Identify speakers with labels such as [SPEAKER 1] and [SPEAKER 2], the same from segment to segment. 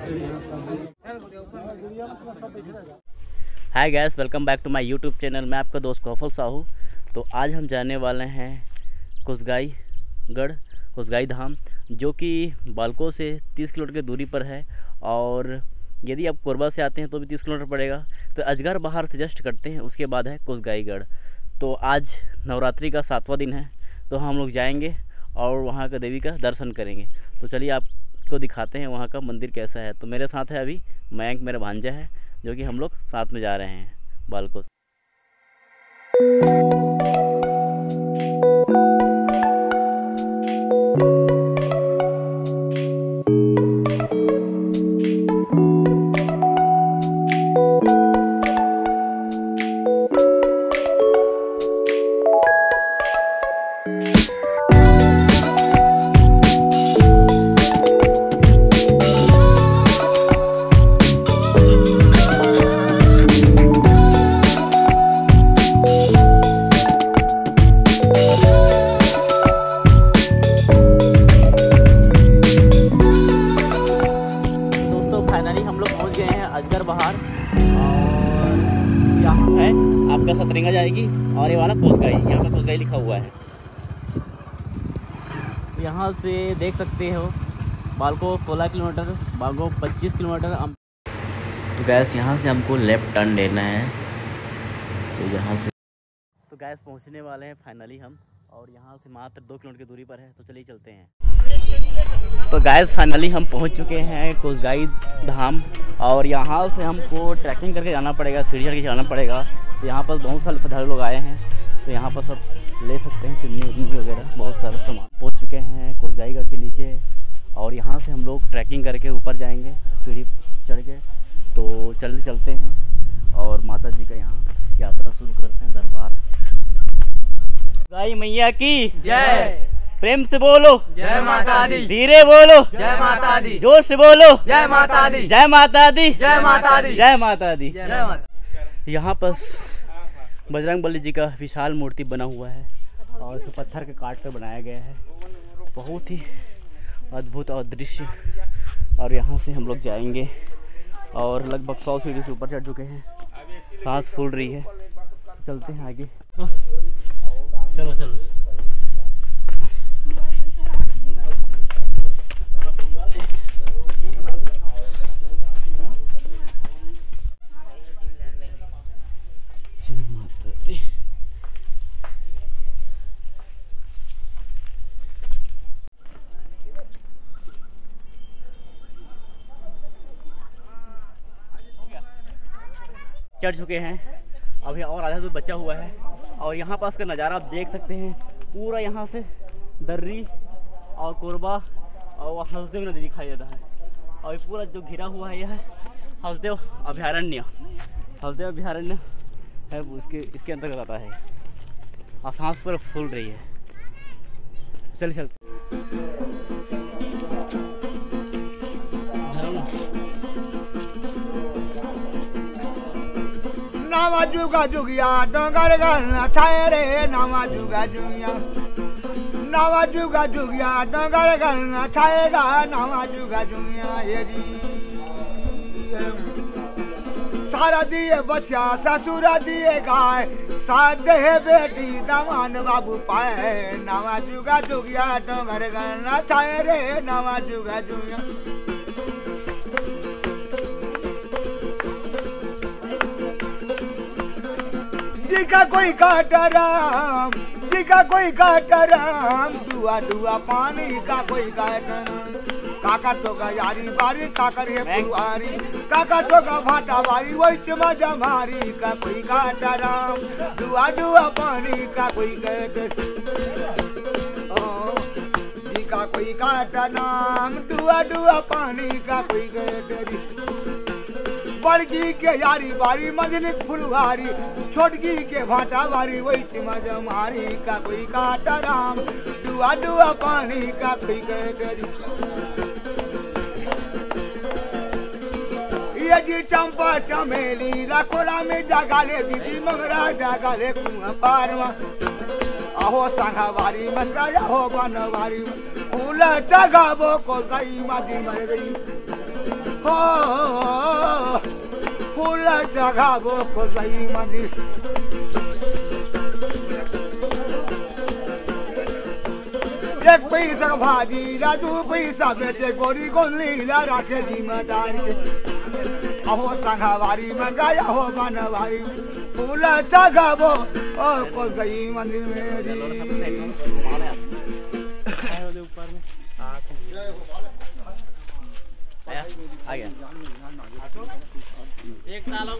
[SPEAKER 1] Hi guys, welcome back to my YouTube channel. मैं आपका दोस्त कौफल साहू। तो आज हम जाने वाले हैं कुसगाई धाम, जो कि बालको से 30 किलोमीटर की दूरी पर है। और यदि आप कोरबा से आते हैं तो भी 30 किलोमीटर पड़ेगा। तो अजगर बाहर सजेस्ट करते हैं, उसके बाद है कुसगाईगढ़। तो आज नवरात्रि का 7वां दिन है, तो हम लोग जाएंगे और वहाँ का देवी का दर्शन करेंगे। तो चलिए आपको दिखाते हैं वहाँ का मंदिर कैसा है। तो मेरे साथ है अभी मयंक, मेरा भांजा है, जो कि हम लोग साथ में जा रहे हैं बालको। अजगर बहार, और यहाँ है आपका सतरंगा जाएगी, और ये वाला कुसगाई, यहाँ पे कुसगाई लिखा हुआ है। तो यहाँ से देख सकते हो बालको 16 किलोमीटर, बालको 25 किलोमीटर। तो गैस यहाँ से हमको लेफ़्ट टर्न लेना है। तो यहाँ से तो गैस पहुँचने वाले हैं फाइनली हम, और यहाँ से मात्र 2 किलोमीटर की दूरी पर है। तो चलिए चलते हैं। तो गैस फाइनली हम पहुंच चुके हैं कुसगाई धाम, और यहाँ से हमको ट्रैकिंग करके जाना पड़ेगा, सीढ़ी चढ़ के जाना पड़ेगा। तो यहाँ पर बहुत सारे श्रद्धालु लोग आए हैं, तो यहाँ पर सब ले सकते हैं चुन्नी उन्नी वगैरह, बहुत सारा सामान। पहुँच चुके हैं कुसगाईगढ़ के नीचे, और यहाँ से हम लोग ट्रैकिंग करके ऊपर जाएंगे सीढ़ी चढ़ के। तो चलते हैं और माता जी का यहाँ यात्रा शुरू करते हैं दरबार। गाय मैया की जय। प्रेम से बोलो
[SPEAKER 2] जय माता दी।
[SPEAKER 1] धीरे बोलो
[SPEAKER 2] जय माता दी।
[SPEAKER 1] जोर से बोलो
[SPEAKER 2] जय माता दी।
[SPEAKER 1] जय माता दी।
[SPEAKER 2] जय माता दी।
[SPEAKER 1] जय माता दी।
[SPEAKER 2] जय माता।
[SPEAKER 1] यहाँ पर बजरंगबली जी का विशाल मूर्ति बना हुआ है, और इसे पत्थर के काट कर बनाया गया है। बहुत ही अद्भुत और दृश्य। और यहाँ से हम लोग जाएंगे, और लगभग 100 सीढ़ी से ऊपर चढ़ चुके हैं, सांस फूल रही है। चलते हैं आगे। चलो चलो। चढ़ चुके हैं, अभी और आधा दूर बचा हुआ है। और यहाँ पास का नज़ारा आप देख सकते हैं, पूरा यहाँ से दर्री और कोरबा और हसदेव नदी दिखाई देता है। और पूरा जो घिरा हुआ है यह हसदेव अभयारण्य है, वो इसके अंतर्गत आता है। और सांस पर फूल रही है। चल
[SPEAKER 3] नामा जुगा जुगिया डोंगर गन छाए रे, नामा जुगा जुगिया, नामा जुगा जुगिया डोंगर गन छाएगा, नामा जुगा जुगिया ये जी। सारा दिए बच्चा ससुरा दिए गाय, साथ दे बेटी दमान बाबू पाए, नामा जुगा जुगिया डोंगर गन छाए रे, नामा जुगा जुगिया। जी का कोई काटराम, जी का कोई काटराम, दुआ दुआ पानी का कोई काटराम। काका टोका यारी बारी काकर है पुआरी, काका टोका भाटा बारी वही मजा मारी का कोई काटराम, दुआ दुआ पानी का कोई काटराम। जी का कोई काटराम, दुआ दुआ पानी का कोई काटराम। बड़की के यारी बारी मजली फुलवारी, छोटकी के भाटा बारी वही मजा मारी का कोई काटराम, दुआ दुआ पानी का कोई काटराम। ये जी चंपा चमेली रखोला में जागाले दीदी मगरा जागाले कुआं पारवा, अहो संघावारी मस्का हो बनवारी, फूल फूल चगावो को गई माजी मर गई हो फूल चगावो को गई माजी एक पैसा भाजी राजू पैसा बेटे गोरी गोली राखे जिम्मेदारी अहो संघावारी में गया हो बनवारी फूल चगावो और को गई मंदिर मेरी
[SPEAKER 1] आ गया एक ताला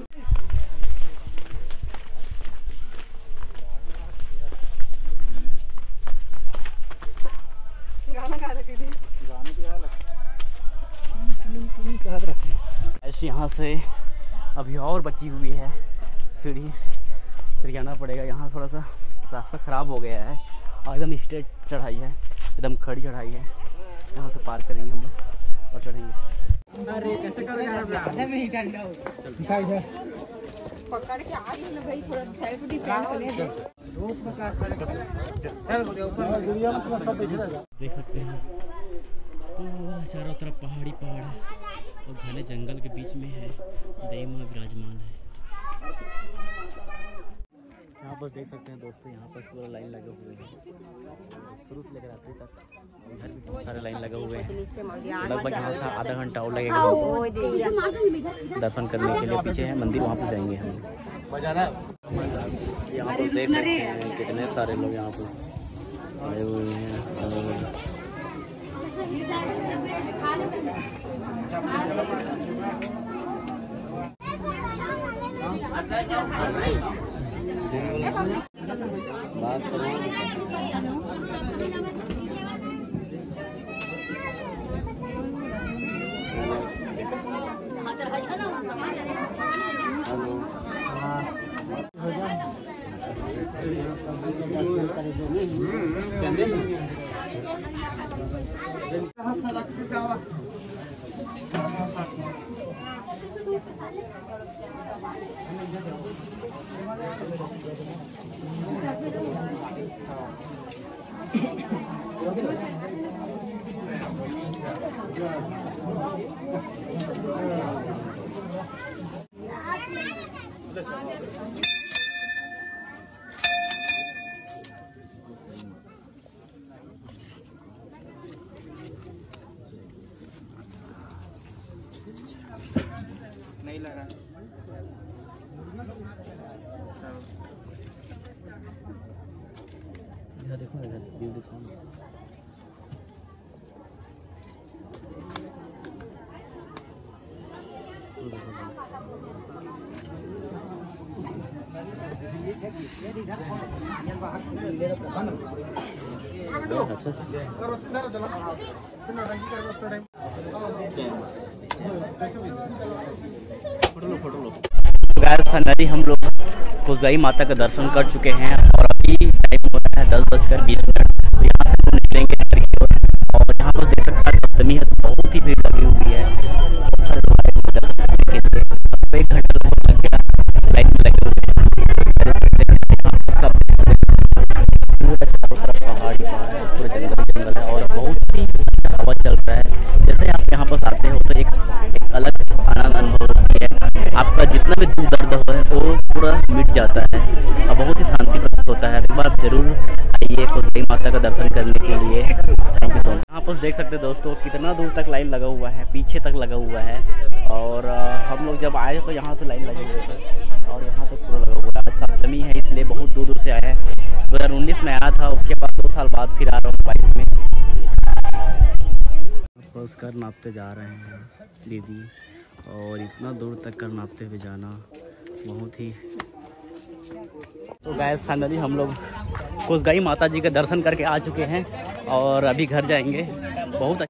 [SPEAKER 1] ऐसे यहाँ से अभी और बची हुई है सीढ़ी, फिर जाना पड़ेगा। यहाँ थोड़ा सा रास्ता ख़राब हो गया है और एकदम स्ट्रेट चढ़ाई है, एकदम खड़ी चढ़ाई है। यहाँ से पार करेंगे हम लोग और चढ़ेंगे।
[SPEAKER 2] अरे कैसे
[SPEAKER 4] पकड़ के आ रही है भाई, थोड़ा सेल्फ डिफेंस करने दो।
[SPEAKER 1] देख सकते हैं चारों तरफ पहाड़ी पहाड़ है और घने जंगल के बीच में है देवी माँ विराजमान है। यहाँ पर देख सकते हैं दोस्तों, यहाँ पर पूरा लाइन लगे हुए हैं शुरू से लेकर आखिरी तक। इधर भी बहुत सारे लाइन लगे हुए हैं, लगभग यहाँ से आधा घंटा और लगेगा दर्शन करने के लिए। पीछे है मंदिर, वहाँ पर जाएंगे हम। यहाँ पर देख सकते हैं कितने सारे लोग यहाँ पर आए हुए हैं। बात
[SPEAKER 2] नहीं लगा।
[SPEAKER 1] देखो व्यू दिखाओ। अच्छा से फाइनली हम लोग कुजाई माता का दर्शन कर चुके हैं और अभी टाइम हो रहा है 10:20। तो यहाँ से हम निकलेंगे घर की ओर। और यहाँ पर देख सकते हैं सप्तमी है, तो बहुत ही भीड़ लगी हुई है। बहुत सारे लोग आए हुए दर्शन करने के लिए। तो 1 घंटा लगभग लग गया लाइन में लगे हुए। पहाड़ी पहाड़ है, पूरे जंगल है और बहुत ही हवा चल रहा है। जैसे आप यहाँ पर आते हो तो एक अलग आनंद अनुभव होती है। आपका जितना भी दुख दर्द हो वो पूरा मिट जाता है और बहुत ही शांति प्राप्त होता है। एक बार आप जरूर आइए कुजाई माता का दर्शन करने के लिए। Thank you so much. यहाँ पर देख सकते हैं दोस्तों कितना दूर तक लाइन लगा हुआ है, पीछे तक लगा हुआ है। और हम लोग जब आए तो यहाँ से लाइन लगे हुए थे और यहाँ तक पूरा लगा हुआ है। आज सप्तमी है इसलिए बहुत दूर दूर से आए हैं। 2019 में आया था, उसके बाद 2 साल बाद फिर आ रहा हूँ 22 में। बस कर नापते जा रहे हैं दीदी, और इतना दूर तक कर नापते हुए जाना बहुत ही। तो गाइस फाइनली हम लोग कुजाई माता जी के दर्शन करके आ चुके हैं और अभी घर जाएंगे। बहुत